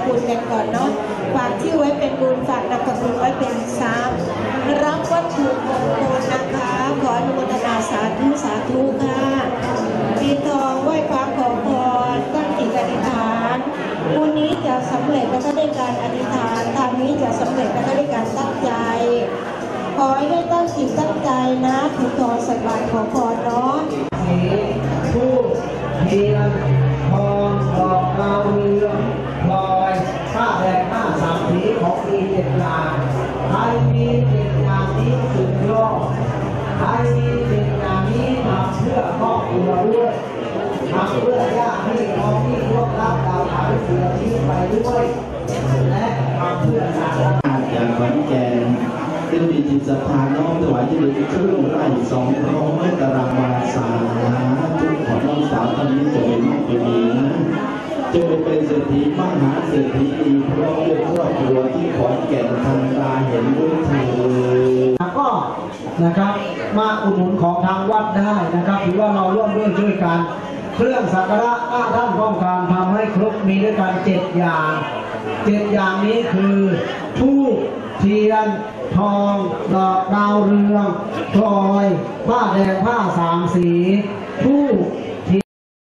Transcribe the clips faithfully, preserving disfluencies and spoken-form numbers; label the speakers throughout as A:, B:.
A: บุญกันก่อนเนาะฝากชื่อไว้เป็นบุญฝากนามสกุลไว้เป็นทรัพย์รับวัตถุมงคลนะคะขออนุโมทนาสาธุสาธุค่ะปีทองไหว้พระขอพรตั้งจิตอธิษฐานบุญนี้จะสำเร็จแล้วก็ได้การอธิษฐานทางนี้จะสำเร็จแล้วก็ได้การตั้งใจขอให้ได้ตั้งจิตตั้งใจนะปีทองใส่บาตรขอพรเนาะ
B: สีผู้เทียนทองดอกดาวเรืองพลอยผ้าแดงผ้าสามสีของมีเจ็ดอย่างใครมีเจ็ดอย่างนี้สุดยอดใครมีเจ็ดอย่างนี้ทำเพื่อครอบครัวด้วยทำเพื่อญาติพี่น้องที่ร่วมรับดาวขาวเสือที่ไปด้วยและทำเพื่อศาสนา
C: จากขอนแก่นซึ่งมีจิตศรัทธาน้อมถวายที่ดินเครื่องไร่สองร้อยตารางวาสาทุกของน้องสาวท่านนี้จะเป็นน้องเป็นมีนะจะไปเป็นเศรษฐีมหาเศรษฐีอีกเพราะด้วยครอบครัวที่ขอนแก่นทางตาเห็นด้วยเธอ
B: ก็นะครับมาอุดหนุนของทางวัดได้นะครับถือว่าเราร่วมด้วยช่วยกันเครื่องสักการะหน้าท่านต้องการทำให้ครบมีด้วยกันเจ็ดอย่างเจ็ดอย่างนี้คือธูปเทียนทองดอกดาวเรืองพลอยผ้าแดงผ้าสามสีธูปเทียน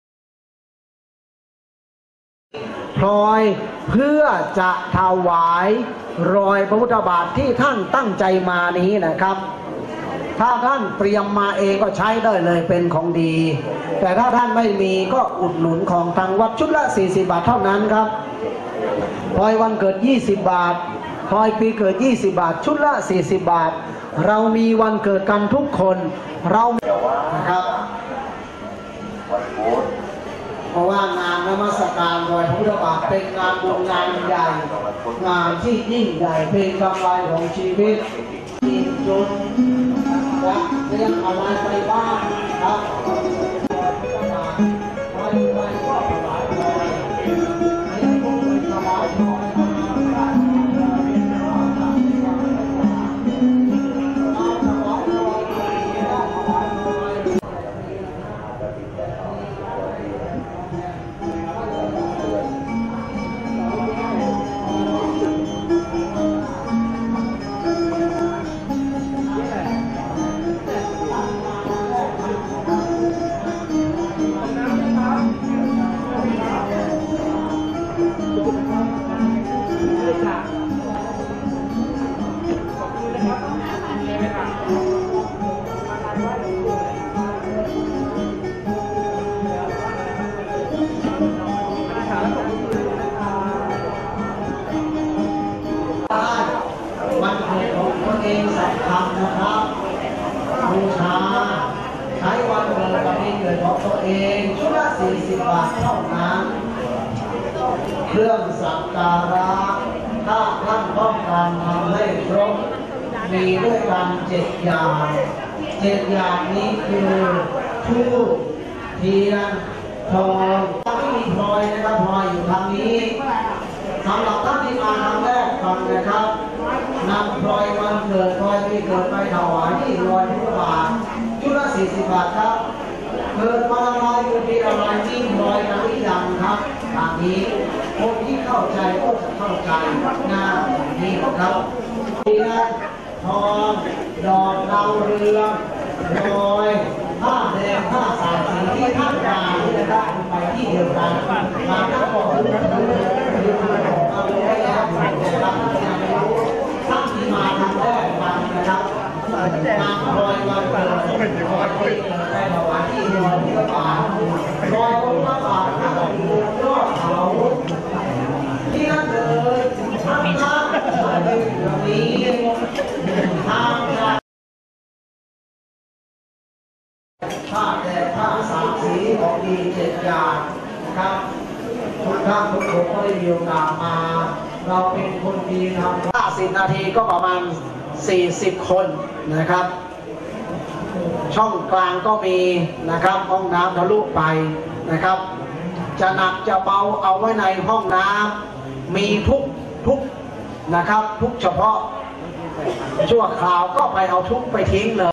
B: พลอยเพื่อจะถวายรอยพระพุทธบาทที่ท่านตั้งใจมานี้นะครับถ้าท่านเตรียมมาเองก็ใช้ได้เลยเป็นของดีแต่ถ้าท่านไม่มีก็อุดหนุนของทางวัดชุดละสี่สิบบาทเท่านั้นครับพลอยวันเกิดยี่สิบบาทพลอยปีเกิดยี่สิบบาทชุดละสี่สิบบาทเรามีวันเกิดกันทุกคนเรานะครับเพราะว่างานนมัสการรอยพระพุทธบาทเป็นงานบุญงานใหญ่งานที่ยิ่งใหญ่เป็นกำไรของชีวิตที่จุดและเรื่องอะไรไปบ้างครับวันเกิดของตัวเองสำคัญนะครับบูชาใช้วันเกิดกับปีเกิดของตัวเองชุดละสี่สิบบาทเท่านั้นเครื่องสักการะถ้าท่านต้องการทำให้ครบมีด้วยกันเจ็ดอย่างเจ็ดอย่างนี้คือธูปเทียนทองไม่มีพลอยนะครับพลอยอยู่ทางนี้สำหรับท่านที่มาครั้งแรกฟังนะครับนำพลอยวันเกิดพลอยที่เกิดไปถวายที่รอยพระพุทธบาทชุดละสี่สิบบาทครับเกิดมาอะไรอยู่ที่อะไรจิ้มพลอยกันหรือยังครับทางนี้คนที่เข้าใจก็จะเข้าใจหน้าอย่างนี้ครับเทียนทองดอกดาวเรืองพลอยผ้าแดงผ้าสามสีที่ท่านมาที่จะได้ไปที่เดียวกันมาทั้งหมดคือคือของเราได้แล้วนะครับท่านที่มาทำแรกฟังนะครับมาลอยวันเกิดที่เกิดไปถวายที่ลอยพระบาทลอยพระบาทท่านอยู่ยอดเขาที่นั่นเลยท่านท่านแบบนี้ทางผ้าแดงผ้าสามสีของดีเจ็ดอย่างนะครับทุกท่านทุกคนก็ได้มีโอกาสมาเราเป็นคนดีทำห้าสิบนาทีก็ประมาณสี่สิบคนนะครับช่องกลางก็มีนะครับห้องน้ำทะลุไปนะครับจะหนักจะเบาเอาไว้ในห้องน้ำมีทุกทุกนะครับทุกเฉพาะชั่วคราวก็ไปเอาทุกไปทิ้งเลย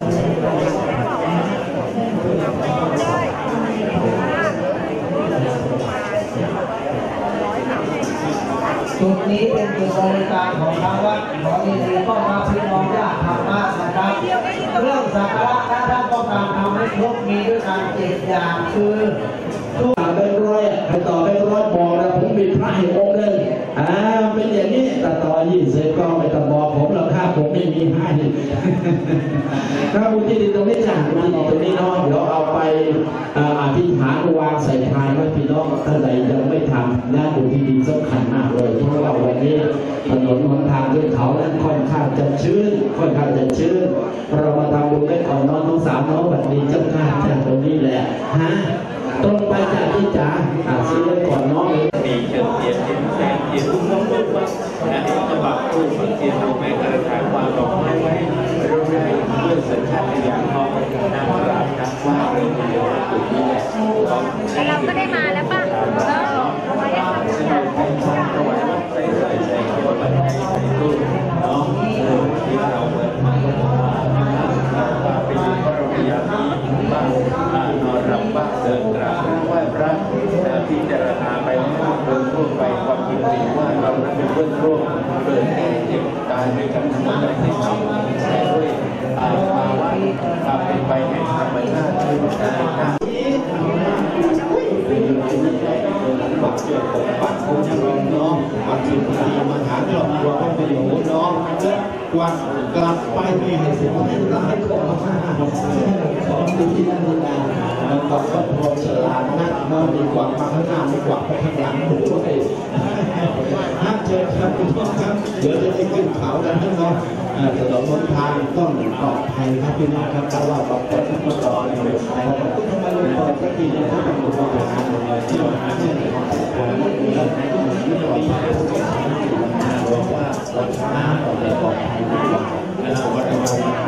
B: จุดนี้เป็นจุดบริการของทางวัดขอยินดีต้อนรับพี่น้องญาติธรรมะนะครับเรื่องสักการะนั้นท่านต้องการทำให้ครบมีด้วยกันเจ็ดอย่างคือทุก
C: ต่อไปร้อยใครต่อไปร้อยบอกนะผมมีพระอีกองค์หนึ่งอ่าเป็นอย่างนี้แต่ต่อยี่สิบก็ไม่ต้องบอกผมหรอกครับผมไม่มีให้ถ้าบุญที่ดินตรงนี้จ้ะบุญที่ดินตรงนี้เนาะเดี๋ยวเอาไปอธิษฐานวางใส่พานไว้พี่น้องท่านใดยังไม่ทำนะบุญที่ดินสำคัญมากเลยเพราะว่าวันนี้ถนนหนทางด้วยเขานั้นค่อนข้างจะชื้นค่อนข้างจะชื้นเรามาทำบุญได้ก่อนน้องน้องสามน้องแบบนี้เจ้าข้าจากตรงนี้แหละฮะตรงไปจากที่จ๋าอ่าซื้อไว้ก่อนน้องเลย
D: มีเชือกเทียนเทียนแสงเทียนรุ่งรุ่งรุ่งรุ่งอันนี้จะบักคู่บางทีเราไม่กระถางวางดอกไม้ไว้เรื่อยๆเพื่อสัญชาตญาณของนางรำนักว่าเรื่องเดียวจุดนี้แหละ
E: เราก็ได้มาแล้วป่ะเออเอาไว้ได้ค่ะ
D: ซึ่งเราไปสร้างถวายวัดใส่ใส่ใส่เขียวปัจจัยใส่ตู้เนาะที่เราเปิดมาว่าไปอยู่ก็เราพยายามที่บ้างนอนรำบ้างเดินกราบไหว้พระพิจารณาไปแล้วเดินร่วมไปความจริงว่าเรานั้นเป็นเพื่อนร่วมเดินแก่เจ็บตายด้วยกันทั้งหมดเลยที่ทำแต่ด้วยภาวะความเป็นไปแห่งธรรมชาติที่มันได้ครับ
C: บัตรเกี่ยวกับบัตรคงจะรองน้องบัตรถึงดีมาหาครอบครัวก็ประโยชน์น้องและวันกลับไปมีให้สิ่งที่ร้ายของของดีที่นั่นนี่นะแล้วก็ครอบครัวฉลาดนักน้องดีกว่ามาข้างหน้าดีกว่าไปข้างหลังดูด้วยห้ามเจอครับคุณพ่อครับเดี๋ยวจะได้ขึ้นเขากันทั้งน้องถนนบนทางต้องปลอดภัยครับพี่น้องครับเพราะว่าบางคนก็ต่ออยู่นะครับทำไมเราต่อสักทีเนี่ยเขาต้องดูว่าเป็นอะไรที่เราหาเช่นบอกว่าเราช้าเราจะปลอดภัยดีกว่าวันเรา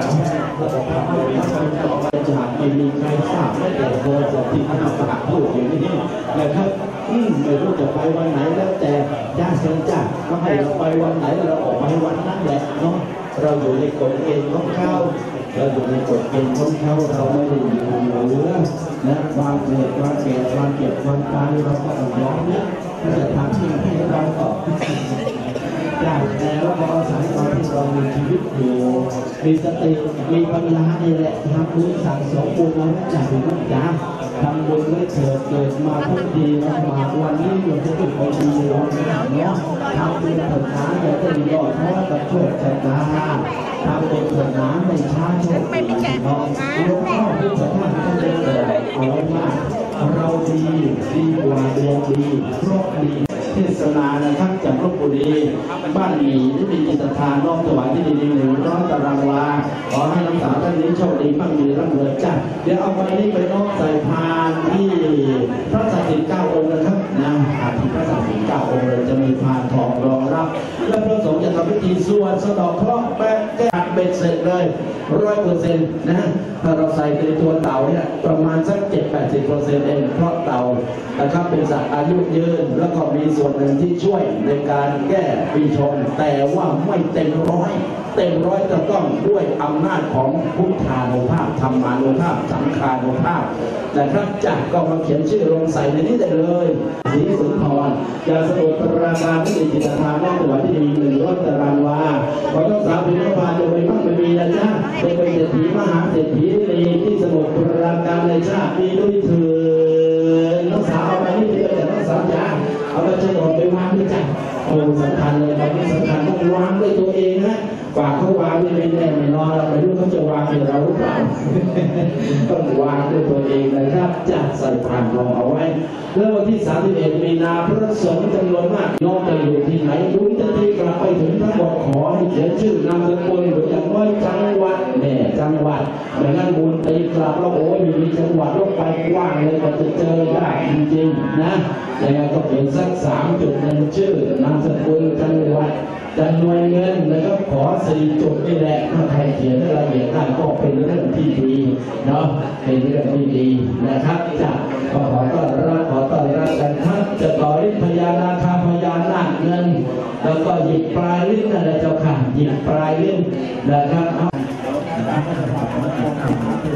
C: จากไม่มีใครทราบไม่แต่โทรศัพท์ที่คณะประกาศพูดอยู่นี่นะครับไม่รู้จะไปวันไหนแล้วแต่จ้าเชิญจ้าก็ให้เราไปวันไหนเราออกไปวันนั้นแหละเนาะเราอยู่ในกฎเกณฑ์ของเขาเราอยู่ในกฎเกณฑ์ของเขาเราไม่ได้อยู่เหนือนะความเกิดความแก่ความเจ็บความตายเราก็ต้องยอมนะถ้าจะทำที่ให้เราต่อได้แล้วก็อาศัยตอนที่เรามีชีวิตอยู่มีสติมีปัญญานี่แหละทำบุญสั่งสมบุญเราไม่จ่ายบุญจ้าทำบุญไม่เถิดเกิดมาทุกทีลำบากวันนี้มันจะเป็นคนดีเราเนาะทำบุญผลน้ำอย่าได้ยอดเพราะกับโชคชะตาทำบุญผลน้ำไม่ช้าโชคดีเนาะหลวงพ่อพุทธทาสท่านได้เกิดเอาไว้ว่าเราดีดีกว่าดวงดีโรคดีเทศนานะครับจากลพบุรีบ้านหมีที่มีจิตทานน้อมถวายที่ดินหนึ่งร้อยตารางวาขอให้น้ำสาวท่านนี้โชคดีมั่งมีร่ำรวยจ้าเดี๋ยวเอาไปนี้ไปน้อมใส่พานที่พระสัตย์เก้าองค์นะครับนะอาทิพระสัตย์เก้าองค์เลยจะมีพานทองรองรับและพระสงฆ์จะทำพิธีสวดสะเดาะเคราะห์แปะแก้เบ็ดเสร็จเลยร้อยเปอร์เซ็นต์นะถ้าเราใส่ในตัวเต่าเนี่ยประมาณสักเจ็ดแปดสิบเปอร์เซ็นต์เองเพราะเต่านะครับเป็นสัตว์อายุยืนแล้วก็มีส่วนหนึ่งที่ช่วยในการแก้ปีชงแต่ว่าไม่เต็มร้อยเต็มร้อยจะต้องด้วยอำนาจของพุทธานุภาพธรรมานุภาพสังฆานุภาพนะครับจากก็มาเขียนชื่อลงใส่ในนี้ได้เลยศรีสุนทรยาสมุทรปราการที่จิตทานน้อมถวายที่ดีหนึ่งร้อยตารางวาขอต้องสาวพิมพานจะไปมั่งไม่มีนะจ๊ะเป็นเศรษฐีมหาเศรษฐีในที่สมุทรปราการในชาตินี้ด้วยเถิดน้องสาวเอาไปนี่เป็นแต่น้องสาวจ๋าเอาไปโฉนดไปวางด้วยจ้ะโอ้สำคัญเลยตอนนี้สำคัญต้องวางด้วยตัวเองนะฝากเขาวางไม่แน่ไม่นอนเราไม่รู้เขาจะวางให้เราหรือเปล่าต้องวางด้วยตัวเองนะครับจะใส่ผ่านรองเอาไว้แล้ววันที่สามสิบเอ็ดมีนาพระสงฆ์จำนวนมากน้องจะอยู่ที่ไหนบุญจะที่กลับไปถึงทั้งหมดขอให้เขียนชื่อนามสกุลหรืออย่างน้อยจังหวัดแม่จังหวัดไม่งั้นบุญตีกลับแล้วโอ้ยมีจังหวัดลงไปกว้างเลยก็จะเจอยากจริงๆนะยังไงก็เขียนสักสามจุดหนึ่งชื่อนามสกุลจังหวัดจำนวนเงินนะครับขอสี่จุดนี่แหละถ้าใครเขียนละเอียดได้ก็เป็นเรื่องที่ดีเนาะเป็นเรื่องที่ดีนะครับจ้ะก็ขอต้อนรับขอต้อนรับกันครับจะต่อฤทธิ์พญานาคาพญานาคเงินแล้วก็หยิบปลายลิ้นอะไรเจ้าค่ะหยิบปลายลิ้นนะครับ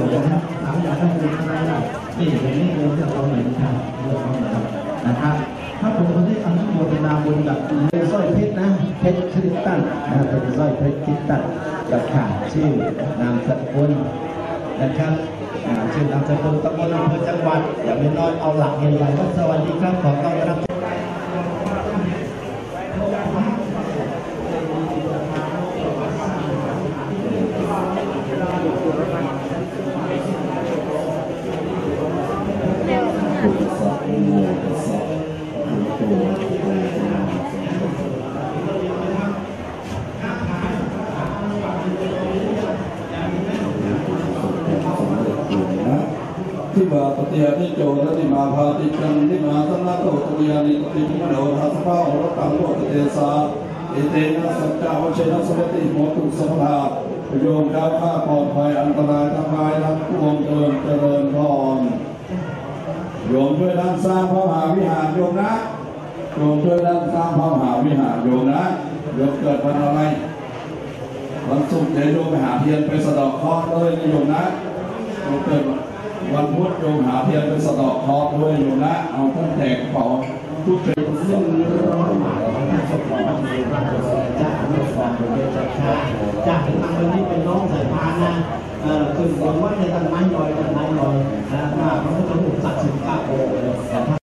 C: นี่เป็นนี่เรื่องที่เราเห็นครับนะครับครับผมวันนี้อนุโมทนาบุญกับสร้อยเพชรนะเพชรคริสตันนะเป็นสร้อยเพชรคริสตันกับข่าวชื่อนามสกุลนะครับชื่อนามสกุลตำบลอำเภอจังหวัดอย่าไม่น้อยเอาหลักใหญ่ๆว่าสวัสดีครับขอต้อนรับ
F: ที่มาปฏิญาณิโจรติมาภาติจังที่มาสัมมาโตปฏิญาณิปฏิมโนทัสสะโหรตังโลกเตสาเอเตนะสัจจาวเชนะสวัติโหตุสัมภาโยมก้าวข้าปลอดภัยอันตรายทั้งหลายทั้งปวงเจริญเจริญพรโยมช่วยดันสร้างพระมหาวิหารโยมนะโยมช่วยดันสร้างพระมหาวิหารโยมนะโยมเกิดวันอะไรวันศุกร์เดี๋ยวโยมไปหาเทียนไปสะดอกเคราะห์เลยโยมนะโยมเกิดวันพุธโยมหาเทียนไปสะดอกเคราะห์ด้วยโยมนะเอาท่านแจกเป๋าทุกเป็นเรื่อง
C: จากนักฟังเป็นจากชาจากทางวันนี้เป็นน้องสายพานนะคือคนว่าในตั้งไม้ลอยตั้งไม้ลอยนะว่าพระพุทธรูปศักดิ์สิทธิ์ก้าโอแต่ถ้า